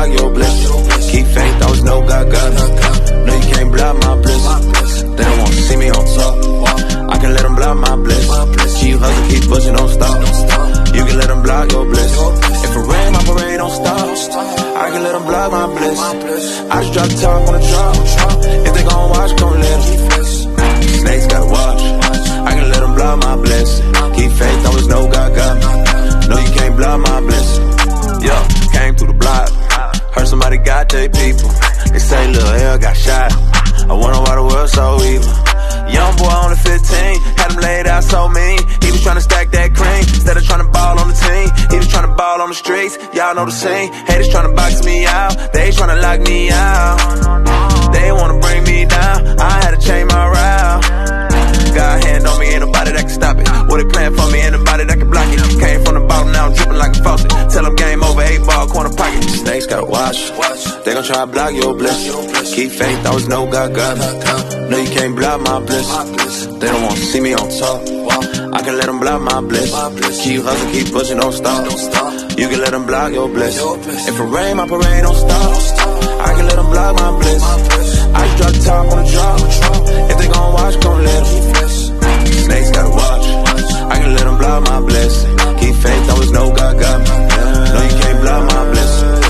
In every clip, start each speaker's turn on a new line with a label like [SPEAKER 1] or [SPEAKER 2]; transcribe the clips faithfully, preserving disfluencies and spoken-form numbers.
[SPEAKER 1] block your bliss. Keep faith, always know God got it. No, you can't block my bliss. They don't want to see me on top. I can let them block my bliss. Keep hustling, keep pushing, don't stop. You can let them block your bliss. If it rain, my parade don't stop. I can let them block my bliss. I just drop the top on the drop. If they gon' watch, gon' let them. Snakes gotta watch. I can let them block my bliss. Keep faith, always know God got me. No, you can't block my bliss. Yeah, came through the block. Heard somebody got their people. They say Lil L got shot. I wonder why the world's so evil. Young boy only fifteen, had him laid out so mean. He was tryna stack that cream, instead of tryna ball on the team. He was tryna ball on the streets, y'all know the scene. Haters tryna box me out, they tryna lock me out. They wanna bring me down, I had to change my route. God hand on me, ain't nobody that can stop it. What they plan for me, ain't nobody that can block it. Came from the bottom, now I'm dripping like a faucet. Tell them game over, eight ball, corner pocket. Snakes gotta watch, they gon' try to block your bliss. Keep faith, always know God got me. No, you can't block my bliss. They don't want to see me on top. I can let them block my bliss. Keep hustling, keep pushing, don't stop. You can let them block your bliss. If it rain, my parade don't stop. I can let them block my bliss. I just drop the top on the drop. If they gon' watch, gon' let them. Snakes gotta watch. I can let them block my bliss. Keep faith, always know God got me. No, you can't block my bliss.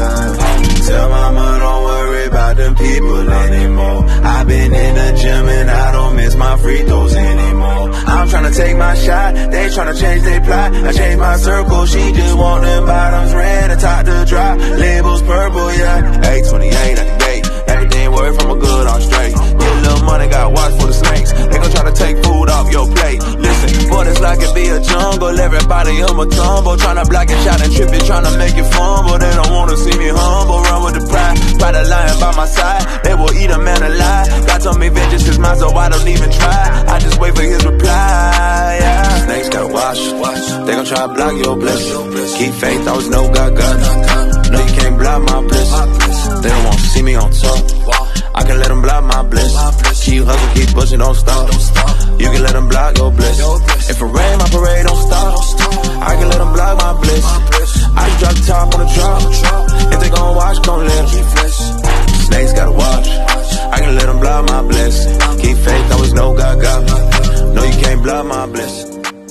[SPEAKER 1] Tell mama don't worry about them people anymore. I've been in the gym and I don't miss my free throws anymore. I'm tryna take my shot, they tryna change their plot. I changed my circle, she just want them bottoms red and top to drop. Labels purple, yeah. eight twenty-eight at the gate. Everything work from a good on straight. Get a little money, got watch for the snakes. They gon' try to take food off your plate. Listen, boy, this like it be a jungle. Everybody in my tumble, tryna block it, shot and trip it, tryna make it fumble. They don't wanna see me humble, run with the pride. Pride of lying by my side, they will eat a man alive. God told me vengeance is mine, so I don't even try. I just wait for his reply, yeah. Snakes gotta watch, they gon' try to block your bliss. Keep faith, always know God got me. No, you can't block my bliss. They don't want to see me on top. I can let them block my bliss. Keep hustle, keep pushing, don't stop. You can let them block your bliss. If it rain, my parade don't stop. I can let them block my bliss. I just drop the top on the drop. If they gon' watch, gon' let them. Snakes gotta watch. I can let them block my bliss. Keep faith, always know God got me. No, you can't block my bliss.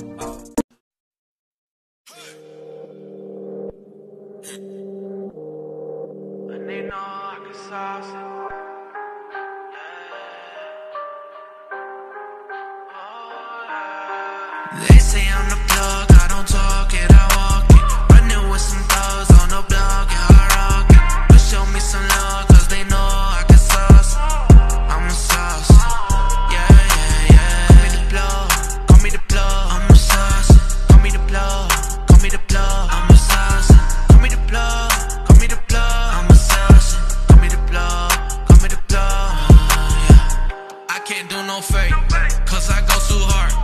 [SPEAKER 2] They say I'm the plug, I don't talk it, I walk it. Running with some thugs on the block, yeah, I rock it. But show me some love, cause they know I can sauce. I'm a sauce, yeah, yeah, yeah. Call me the plug, call me the plug, I'm a sauce. Call me the plug, call me the plug, I'm a sauce. Call me the plug, call me the plug, I'm a sauce. Call me the plug, call me the plug, yeah. I can't do no fake, cause I go too hard.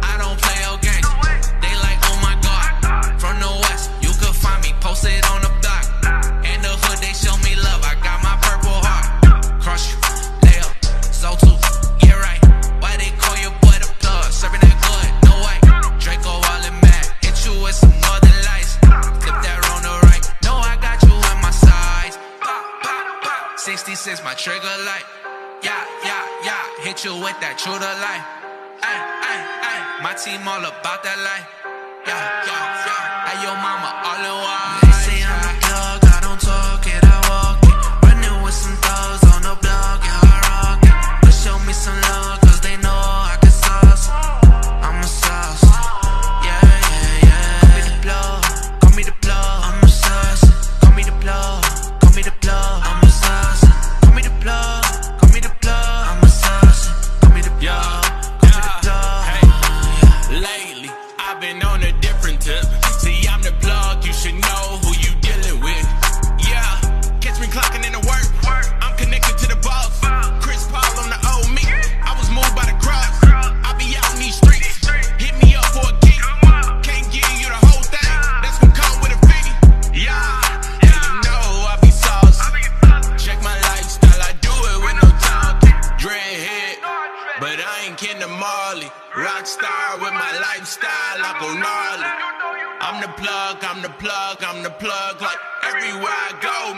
[SPEAKER 2] Posted on the block, and the hood they show me love. I got my purple heart. Crush you, lay up, so too, yeah right. Why they call your boy the plug? Serving that good, no white. Draco all in mad, hit you with some northern lights. Flip that on the right, no I got you in my size. sixty-six my trigger light. Yeah, yeah, yeah, hit you with that true to life. Ay, ay, ay, my team all about that life. Yeah, yeah, yeah. Hey, yo, mama, all in one. They say I'm the plug, I don't talk it, I walk it. Running with some thugs on the block, yeah, I rock it. But show me some love, cause they know I can sauce. I'm a sauce, yeah, yeah, yeah. Call me the plug, call me the plug, I'm a sauce. Call me the plug, call me the plug, I'm a sauce. Call me the plug, call me the plug, I'm a sauce. Call me the plug, call me the plug. Hey, lately I've been on a different tip. See, I'm the plug, you should know who you dealing with. Yeah, catch me clocking in the work. I'm connected to the boss. Chris Paul on the old me. I was moved by the cross. I be out in these streets. Hit me up for a gig. Can't give you the whole thing. That's gonna come with a fee. Yeah, yeah, you know I be sauce. Check my lifestyle, I do it with no talk. Dreadhead, but I ain't Ken to Marley. Rockstar with my lifestyle, I go gnarly. I'm the plug, I'm the plug, I'm the plug. Like everywhere I go, man,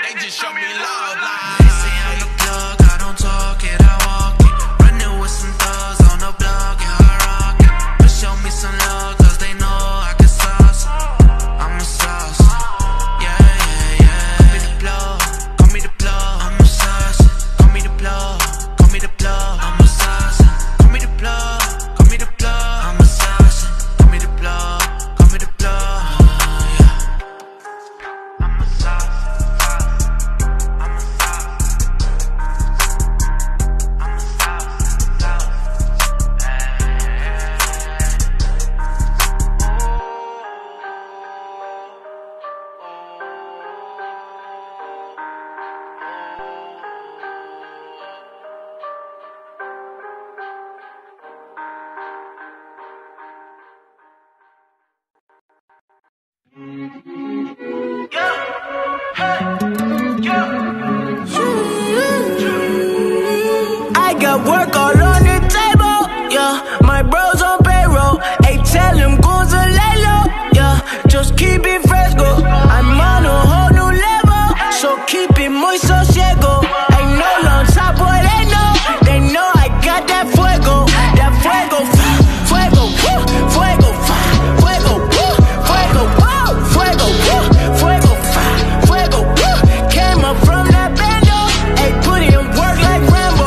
[SPEAKER 2] they just show me love. Like they say I'm the plug, I don't talk it, I walk it. Running with some thugs on the block, yeah, I rock it. But show me some love, cause they know I can sauce. I'm a sauce. Yeah, yeah, yeah. Call me the plug, call me the plug. I'm a sauce. Call me the plug, call me the plug. I'm a sauce. Call me the plug, call me the plug. I'm a sauce. Call me the plug, call me the plug. I'm a sauce. I'm a sauce. I'm a sauce. Sauce.
[SPEAKER 3] I got work all on the table, yeah. My bros on payroll, hey, tell them goons to lay low, yeah. Just keep it fresco, I'm on a whole new level, so keep it muy sosiego. Ain't no long top, boy, they know, they know I got that fuego, that fuego, fuego, fuego, fuego, fuego, fuego, fuego, fuego, came up from that bando, hey, put in work like Rambo.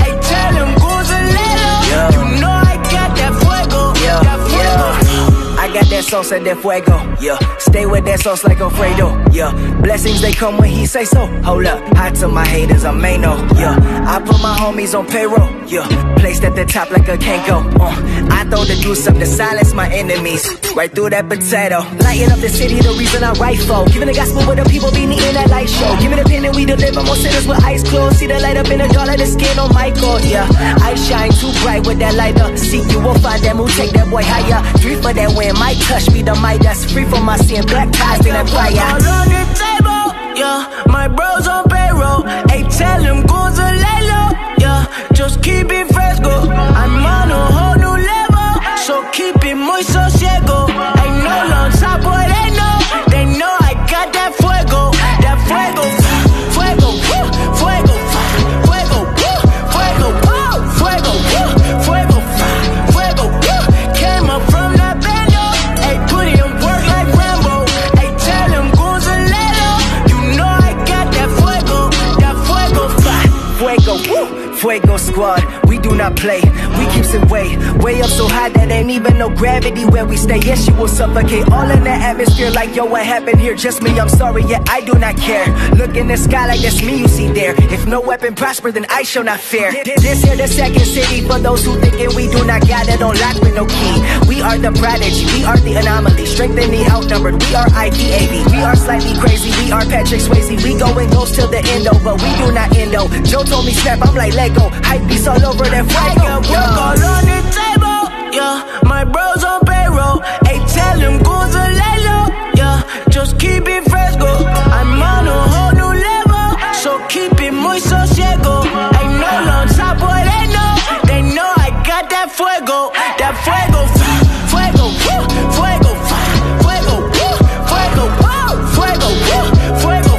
[SPEAKER 3] I got that sauce and that fuego, yeah. Stay with that sauce like Alfredo, yeah. Blessings, they come when he say so. Hold up, hot to my haters, I'm Mano, yeah. I put my homies on payroll, yeah. Placed at the top like a Kanko, uh. I throw the juice up to silence my enemies. Right through that potato. Lighting up the city, the reason I write for. Giving the gospel with the people being in that light show. Giving the pen and we deliver more sinners with eyes closed. See the light up in the dark like the skin on Michael, yeah. I shine too bright with that lighter. See, you will find them who take that boy higher. Three for that win, might touch me the mic that's free from my sin. Black ties in that fire. All on the table, yeah. My bros on payroll, hey, tell them goons to lay low, yeah. Just keep it fresco, I'm on a whole new level, so keep it muy sosiego. Ain't no long top, boy, they know, they know I got that fuego, that fuego, fuego, fuego, fuego, fuego, fuego, fuego, fuego, came up from that bando, hey, put in work like Rambo, hey, tell them goons to lay low, you know I got that fuego, that fuego, fuego, woo, fuego squad, we do not play, we keeps it way, way up so high that ain't even no gravity where we stay. Yes, you will suffocate all in the atmosphere like, yo, what happened here? Just me, I'm sorry, yeah, I do not care. Look in the sky like that's me you see there. If no weapon prosper, then I shall not fear. This here the second city for those who thinking we do not got it on lock with no key. We are the prodigy, we are the anomaly, strength in the outnumbered, we are I V A V. We are slightly crazy, we are Patrick Swayze. We going ghost till the end, oh, but we do not end, oh. Joe told me snap, I'm like Lego, hype beats all over that fuego. I got work all on the table, yeah. My bros on payroll, hey, tell them goons to lay low, yeah. Just keep it fresco, I'm on a whole new level, so keep it muy sosiego. Ain't no long top, boy, they know, they know I got that fuego, that fuego, fuego, fuego, fuego, fuego, fuego, fuego, fuego,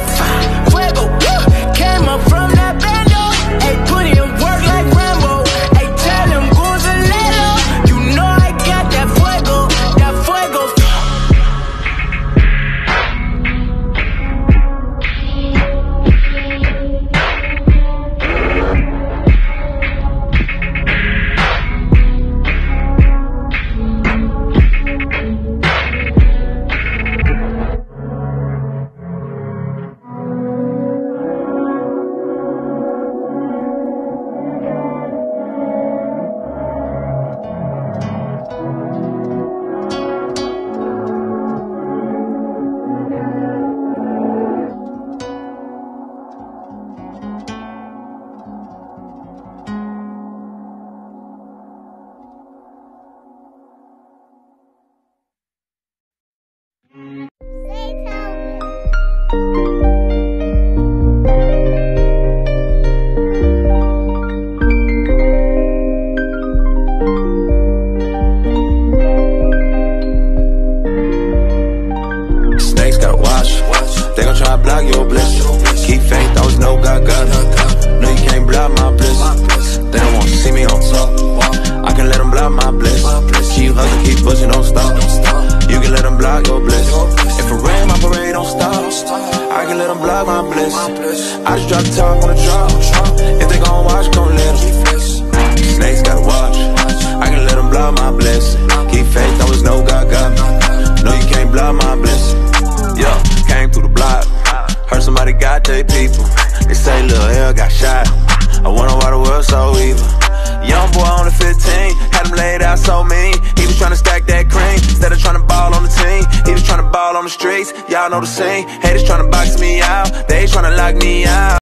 [SPEAKER 3] fuego, came up from that bando, hey, put in work like Rambo, hey, tell them goons to lay low, you know I got that fuego, that fuego.
[SPEAKER 1] was no gaga. No, you can't block my bliss. They don't wanna see me on top. I can let them block my bliss. Keep hustling, keep pushing, don't stop. You can let them block your bliss. If it rain, my parade don't stop. I can let them block my bliss. I just drop the top on the drop. If they gon' watch, gon' let them. Snakes gotta watch. I can let them block my bliss. Keep faith, there was no gaga. No, you can't block my bliss. Yeah, came through the block. Heard somebody got their people. They say Lil L got shot. I wonder why the world's so evil. Young boy only fifteen, had him laid out so mean. He was tryna stack that cream, instead of tryna ball on the team. He was tryna ball on the streets, y'all know the scene. Haters tryna box me out, they tryna lock me out.